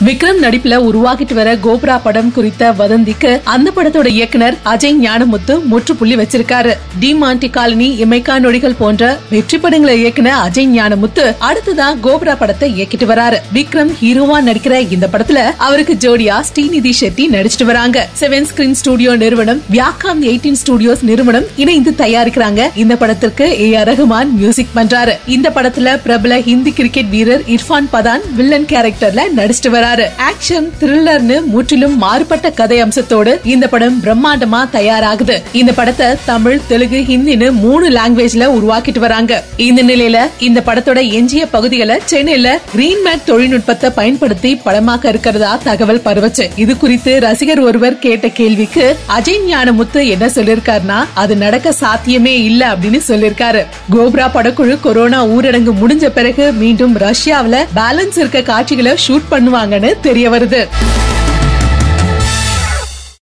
விக்ரம் நடிப்புல உருவாகிட்டு வர கோப்ரா படம் குறித்த வதந்திக்கு அந்த படத்தோட இயக்குனர் அஜய் ஞானமுத்து முற்றுப்புள்ளி வச்சிருக்காரு. டி மாண்டி காலனி, இமைக்கா நொடிகள் போன்ற வெற்றி படங்களை இயக்குன அஜய் ஞானமுத்து அடுத்ததான் கோப்ரா படத்தை இயக்கிட்டு வராரு. விக்ரம் ஹீரோவா நடிக்கிற இந்த படத்துல அவருக்கு ஜோடியா ஸ்ரீநிதி ஷெட்டி நடிச்சிட்டு வராங்க. 7 ஸ்கிரீன் ஸ்டுடியோ நிறுவனம், வியாகாம் 18 ஸ்டுடியோஸ் நிறுவனம் இணைந்து தயாரிக்கிறாங்க. இந்த படத்திற்கு A.R. ரஹ்மான் மியூசிக் பண்றாரு. இந்த படத்துல பிரபல ஹிந்தி கிரிக்கெட் வீரர் இர்ஃபான் பதான் வில்லன் கேரக்டர்ல நடிச்சிட்டு வராரு. ஆக்ஷன் த்ரில்லர்னு முற்றிலும் மாறுபட்ட கதை அம்சத்தோடு இந்த படம் பிரம்மாண்டமா தயாராகுது. இந்த படத்தை தமிழ், தெலுங்கு, ஹிந்தின்னு 3 லாங்குவேஜ்ல உருவாக்கிட்டு வராங்க. இந்த நிலையில இந்த படத்தோட எஞ்சிய பகுதிகளை சென்னையில கிரீன் மேட் தொழில்நுட்பத்தை பயன்படுத்தி படமாக்க இருக்கிறதா தகவல் பரவச்சு. இது குறித்து ரசிகர் ஒருவர் கேட்ட கேள்விக்கு அஜய் ஞானமுத்து என்ன சொல்லிருக்காருன்னா, அது நடக்க சாத்தியமே இல்ல அப்படின்னு சொல்லிருக்காரு. கோப்ரா படக்குழு கொரோனா ஊரடங்கு முடிஞ்ச பிறகு மீண்டும் ரஷ்யாவில பேலன்ஸ் இருக்க காட்சிகளை ஷூட் பண்ணுவாங்கன்னு தெரிய வருது.